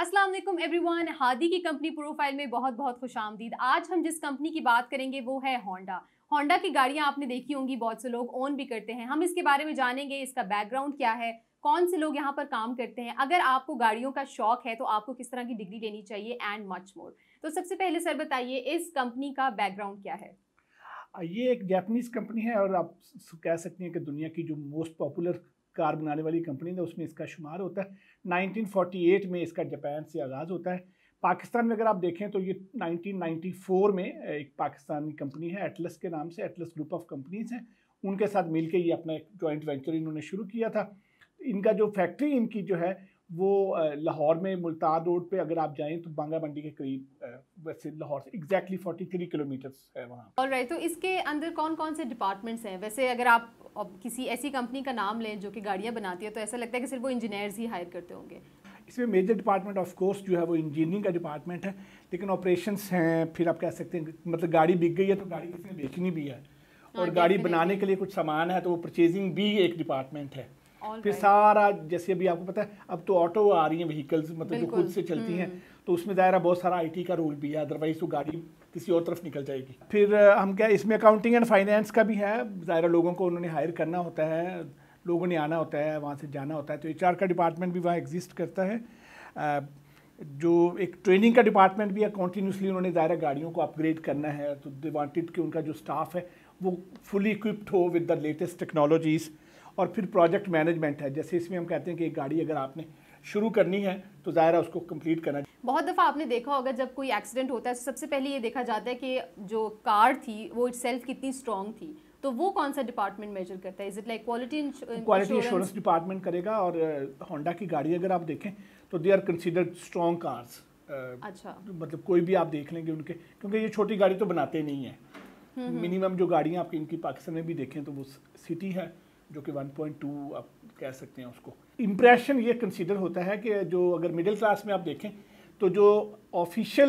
अस्सलाम वालेकुम एवरीवन, हादी की कंपनी प्रोफाइल में बहुत बहुत खुशामदीद। आज हम जिस कंपनी की बात करेंगे वो है होंडा। होंडा की गाड़ियां आपने देखी होंगी, बहुत से लोग ओन भी करते हैं। हम इसके बारे में जानेंगे, इसका बैकग्राउंड क्या है, कौन से लोग यहाँ पर काम करते हैं, अगर आपको गाड़ियों का शौक है तो आपको किस तरह की डिग्री लेनी चाहिए एंड मच मोर। तो सबसे पहले सर बताइए, इस कंपनी का बैकग्राउंड क्या है? ये एक जापानीज कंपनी है और आप कह सकती हैं कि दुनिया की जो मोस्ट पॉपुलर कार बनाने वाली कंपनी है उसमें इसका शुमार होता है। 1948 में इसका जापान से आगाज़ होता है। पाकिस्तान में अगर आप देखें तो ये 1994 में एक पाकिस्तानी कंपनी है एटलस के नाम से, एटलस ग्रुप ऑफ कंपनीज हैं, उनके साथ मिलकर ये अपना एक जॉइंट वेंचर इन्होंने शुरू किया था। इनका जो फैक्ट्री इनकी जो है वो लाहौर में मुल्तान रोड पे अगर आप जाएं तो बांगा मंडी के करीब, वैसे लाहौर से एग्जैक्टली 43 किलोमीटर्स है वहाँ। ऑलराइट, तो इसके अंदर कौन कौन से डिपार्टमेंट्स हैं? वैसे अगर आप अब किसी ऐसी कंपनी का नाम लें जो कि गाड़ियां बनाती है तो ऐसा लगता है कि सिर्फ वो इंजीनियर्स ही हायर करते होंगे। इसमें मेजर डिपार्टमेंट ऑफ कोर्स जो है वो इंजीनियरिंग का डिपार्टमेंट है, लेकिन ऑपरेशंस हैं, फिर आप कह सकते हैं मतलब गाड़ी बिक गई है तो गाड़ी किसी ने बेचनी भी है, और गाड़ी बनाने के लिए कुछ सामान है तो वो परचेजिंग भी एक डिपार्टमेंट है। फिर सारा, जैसे अभी आपको पता है अब तो ऑटो आ रही हैं व्हीकल्स, मतलब जो खुद से चलती हैं, तो उसमें दायरा बहुत सारा आईटी का रोल भी है, अदरवाइज तो गाड़ी किसी और तरफ निकल जाएगी। फिर हम क्या, इसमें अकाउंटिंग एंड फाइनेंस का भी है, दायरा लोगों को उन्होंने हायर करना होता है, लोगों ने आना होता है, वहाँ से जाना होता है, तो एचआर का डिपार्टमेंट भी वहाँ एग्जिस्ट करता है। जो एक ट्रेनिंग का डिपार्टमेंट भी है, कॉन्टीन्यूसली उन्होंने दायरा गाड़ियों को अपग्रेड करना है, तो दे वांटेड कि उनका जो स्टाफ है वो फुली इक्विप्ड हो विद द लेटेस्ट टेक्नोलॉजीज़। और फिर प्रोजेक्ट मैनेजमेंट है, जैसे इसमें हम कहते हैं कि एक गाड़ी अगर आपने शुरू करनी है तो ज़ाहिर है उसको कंप्लीट करना। बहुत दफ़ा आपने देखा होगा जब कोई एक्सीडेंट होता है तो सबसे पहले ये देखा जाता है कि जो कार थी वो इटसेल्फ कितनी स्ट्रॉन्ग थी, तो वो कौन सा डिपार्टमेंट मेजर करता है? Is it like quality insurance department करेगा। और होंडा की गाड़ी अगर आप देखें तो they are considered strong cars. अच्छा, मतलब कोई भी आप देख लेंगे उनके, क्योंकि ये छोटी गाड़ी तो बनाते नहीं है। मिनिमम जो गाड़ियाँ आपकी इनकी पाकिस्तान में भी देखें तो वो सिटी है जो कि 1.2 आप कह सकते हैं उसको। इम्प्रेशन ये कंसीडर होता है कि जो अगर मिडिल क्लास में आप देखें तो जो ऑफिशियल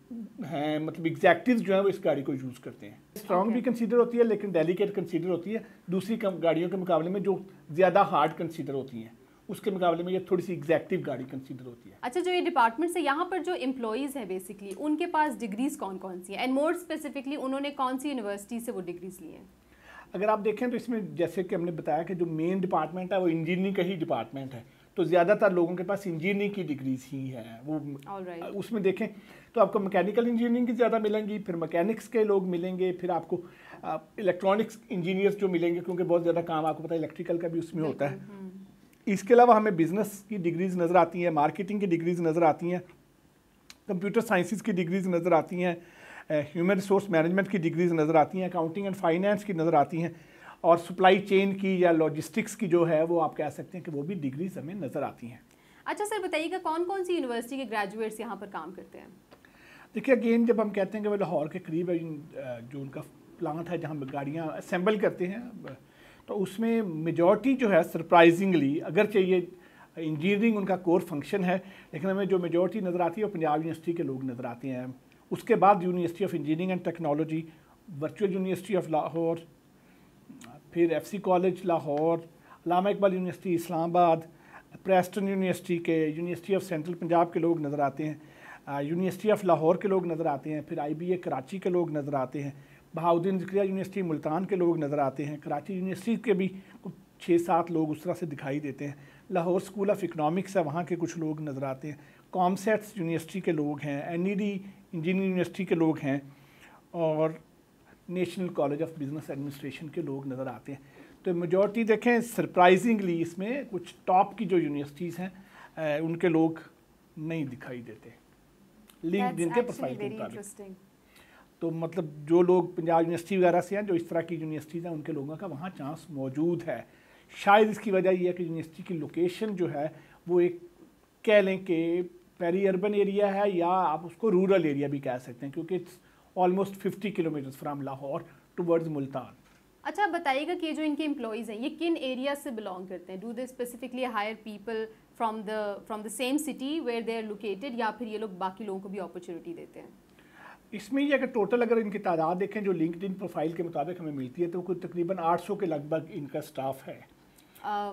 हैं, मतलब एग्जैक्टिव्स जो हैं वो इस गाड़ी को यूज़ करते हैं। स्ट्रॉन्ग भी कंसीडर होती है लेकिन डेलिकेट कंसीडर होती है दूसरी गाड़ियों के मुकाबले में, जो ज़्यादा हार्ड कंसीडर होती हैं उसके मुकाबले में ये थोड़ी सी एग्जैक्टिव गाड़ी कंसीडर होती है। अच्छा, जो ये डिपार्टमेंट है यहाँ पर जो एम्प्लॉयज़ हैं बेसिकली उनके पास डिग्रीज कौन कौन सी हैं, एंड मोर स्पेसिफिकली उन्होंने कौन सी यूनिवर्सिटी से वो डिग्रीज ली हैं? अगर आप देखें तो इसमें जैसे कि हमने बताया कि जो मेन डिपार्टमेंट है वो इंजीनियरिंग का ही डिपार्टमेंट है, तो ज़्यादातर लोगों के पास इंजीनियरिंग की डिग्रीज ही है वो। उसमें देखें तो आपको मैकेनिकल इंजीनियरिंग की ज़्यादा मिलेंगी, फिर मैकेनिक्स के लोग मिलेंगे, फिर आपको इलेक्ट्रॉनिक्स इंजीनियर्स जो मिलेंगे, क्योंकि बहुत ज़्यादा काम आपको पता है इलेक्ट्रिकल का भी उसमें होता है। इसके अलावा हमें बिजनेस की डिग्रीज नज़र आती हैं, मार्केटिंग की डिग्रीज नज़र आती हैं, कंप्यूटर साइंसेस की डिग्रीज नज़र आती हैं, ह्यूमन रिसोर्स मैनेजमेंट की डिग्रीज नज़र आती हैं, अकाउंटिंग एंड फाइनेंस की नज़र आती हैं, और सप्लाई चेन की या लॉजिस्टिक्स की जो है वो आप कह सकते हैं कि वो भी डिग्रीज हमें नज़र आती हैं। अच्छा सर बताइएगा, कौन कौन सी यूनिवर्सिटी के ग्रेजुएट्स यहाँ पर काम करते हैं? देखिए अगेन, जब हम कहते हैं कि वो लाहौर के करीब है जो उनका प्लांट है जहाँ गाड़ियाँ असेंबल करते हैं, तो उसमें मेजॉरिटी जो है सरप्राइजिंगली, अगर चाहिए इंजीनियरिंग उनका कोर फंक्शन है, लेकिन हमें जो मेजॉरिटी नज़र आती है वो पंजाब यूनिवर्सिटी के लोग नज़र आते हैं। उसके बाद university of engineering and technology, virtual university of Lahore, फिर FC college Lahore, Allama Iqbal university Islamabad, Preston university के, यूनिवर्सिटी ऑफ सेंट्रल पंजाब के लोग नज़र आते हैं, यूनिवर्सिटी ऑफ लाहौर के लोग नज़र आते हैं, फिर IBA कराची के लोग नज़र आते हैं, बहाउद्दीन ज़िक्रिया यूनिवर्सिटी मुल्तान के लोग नज़र आते हैं, कराची यूनिवर्सिटी के भी 6-7 लोग उस तरह से दिखाई देते हैं, लाहौर स्कूल ऑफ इकनॉमिक्स है वहाँ के कुछ लोग नज़र आते हैं, कॉमसेट्स यूनिवर्सिटी के लोग हैं, NED इंजीनियरिंग यूनिवर्सिटी के लोग हैं, और national college of business administration के लोग नज़र आते हैं। तो मेजॉरिटी देखें सरप्राइजिंगली इसमें कुछ टॉप की जो यूनिवर्सिटीज़ हैं उनके लोग नहीं दिखाई देते लिंक्डइन के प्रोफाइल के मुताबिक। तो मतलब जो लोग पंजाब यूनिवर्सिटी वगैरह से हैं, जो इस तरह की यूनिवर्सिटीज़ हैं, उनके लोगों का वहाँ चांस मौजूद है। शायद इसकी वजह यह है कि यूनिवर्सिटी की लोकेशन जो है वो एक कह लें कि पेरी अर्बन एरिया है, या आप उसको रूरल एरिया भी कह सकते हैं, क्योंकि it's almost 50 kilometres from Lahore towards Multan. अच्छा बताइएगा कि जो इनके एम्प्लॉयज़ हैं ये किन एरिया से बिलोंग करते हैं? Do they specifically hire people from the same city where they are located, या फिर ये लोग बाकी लोगों को भी अपॉर्चुनिटी देते हैं? इसमें ये अगर टोटल अगर इनकी तादाद देखें जो लिंक्डइन प्रोफाइल के मुताबिक हमें मिलती है तो कोई तकरीबन 800 के लगभग इनका स्टाफ है।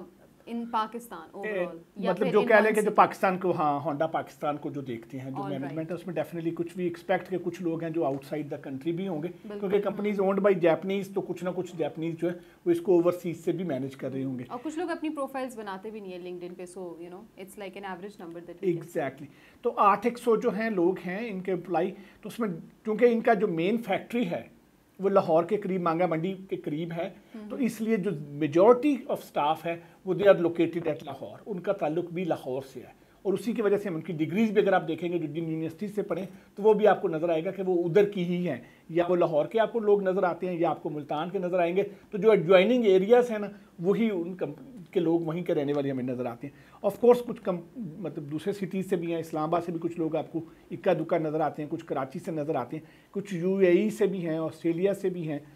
इन पाकिस्तान ओवरऑल, मतलब जो कह लें कि जो पाकिस्तान को, हाँ, होंडा पाकिस्तान को जो देखते हैं, जो मैनेजमेंट है उसमें डेफिनेटली कुछ भी एक्सपेक्ट के कुछ लोग हैं जो आउटसाइड द कंट्री भी होंगे, क्योंकि कंपनीज ओन्ड बाय जापानीज, तो कुछ ना कुछ जापानीज जो है वो इसको ओवरसीज से भी मैनेज कर रहे होंगे। और कुछ लोग अपनी प्रोफाइल्स बनाते भी नहीं है लिंक्डइन पे, so you know it's like an average number that exactly. तो 800 जो हैं लोग हैं इनके एम्प्लॉय, तो उसमें क्योंकि इनका जो मेन फैक्ट्री है वो लाहौर के करीब, मांगा मंडी के करीब है, तो इसलिए जो मेजॉरिटी ऑफ स्टाफ है वो they are located at Lahore, उनका ताल्लुक भी लाहौर से है। और उसी की वजह से उनकी डिग्रीज भी अगर आप देखेंगे जो जिन यूनिवर्सिटी से पढ़ें तो वो भी आपको नज़र आएगा कि वो उधर की ही हैं, या वो लाहौर के आपको लोग नज़र आते हैं या आपको मुल्तान के नज़र आएंगे। तो जो एडजॉइनिंग एरियाज़ हैं ना वही उन के लोग वहीं के रहने वाले हमें नज़र आते हैं। ऑफ कोर्स कुछ मतलब दूसरे सिटीज़ से भी हैं, इस्लामाबाद से भी कुछ लोग आपको इक्का दुक्का नज़र आते हैं, कुछ कराची से नज़र आते हैं, कुछ UAE से भी हैं, ऑस्ट्रेलिया से भी हैं।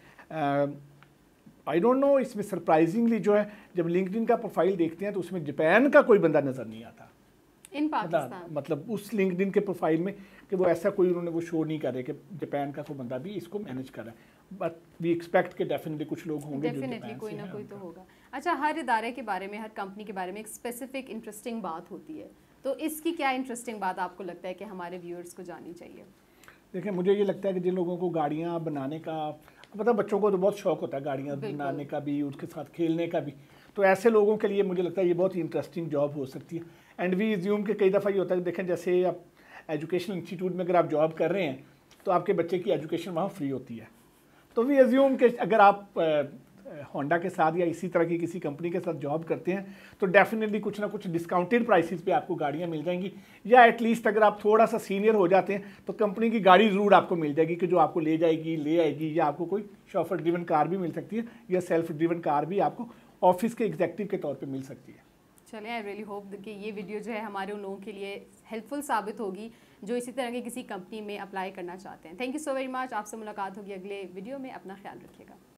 आई डोंट नो, इसमें सरप्राइजिंगली जो है जब लिंक्डइन का प्रोफाइल देखते हैं तो उसमें जापान का कोई बंदा नज़र नहीं आता इन पाकिस्तान, मतलब उस लिंक्डइन के प्रोफाइल में कि वो ऐसा कोई उन्होंने वो शो नहीं कर रहे कि जापान का कोई बंदा भी इसको मैनेज कर रहा है। बट वी एक्सपेक्ट कि डेफिनेटली कुछ लोग होंगे, डेफिनेटली कोई ना कोई तो होगा। अच्छा, हर इदारे के बारे में, हर कंपनी के बारे में एक स्पेसिफिक इंटरेस्टिंग बात होती है, तो इसकी क्या इंटरेस्टिंग बात आपको लगता है कि हमारे व्यूअर्स को जाननी चाहिए? देखिए, मुझे ये लगता है कि जिन लोगों को गाड़ियाँ बनाने का, पता बच्चों को तो बहुत शौक होता है गाड़ियाँ बनाने का भी, उसके साथ खेलने का भी, तो ऐसे लोगों के लिए मुझे लगता है ये बहुत ही इंटरेस्टिंग जॉब हो सकती है। एंड वी एज्यूम कि कई दफ़ा ये होता है कि देखें, जैसे आप एजुकेशनल इंस्टीट्यूट में अगर आप जॉब कर रहे हैं तो आपके बच्चे की एजुकेशन वहाँ फ्री होती है, तो वी एज्यूम कि अगर आप होंडा के साथ या इसी तरह की किसी कंपनी के साथ जॉब करते हैं तो डेफिनेटली कुछ ना कुछ डिस्काउंटेड प्राइसेस पे आपको गाड़ियाँ मिल जाएंगी, या एटलीस्ट अगर आप थोड़ा सा सीनियर हो जाते हैं तो कंपनी की गाड़ी ज़रूर आपको मिल जाएगी कि जो आपको ले जाएगी, ले आएगी, या आपको कोई शॉफर ड्रिवन कार भी मिल सकती है, या सेल्फ ड्रिवन कार भी आपको ऑफिस के एग्जीक्यूटिव के तौर पे मिल सकती है। चलिए, आई रियली होप कि ये वीडियो जो है हमारे उन लोगों के लिए हेल्पफुल साबित होगी जो इसी तरह के किसी कंपनी में अप्लाई करना चाहते हैं। Thank you so very much. आपसे मुलाकात होगी अगले वीडियो में। अपना ख्याल रखिएगा।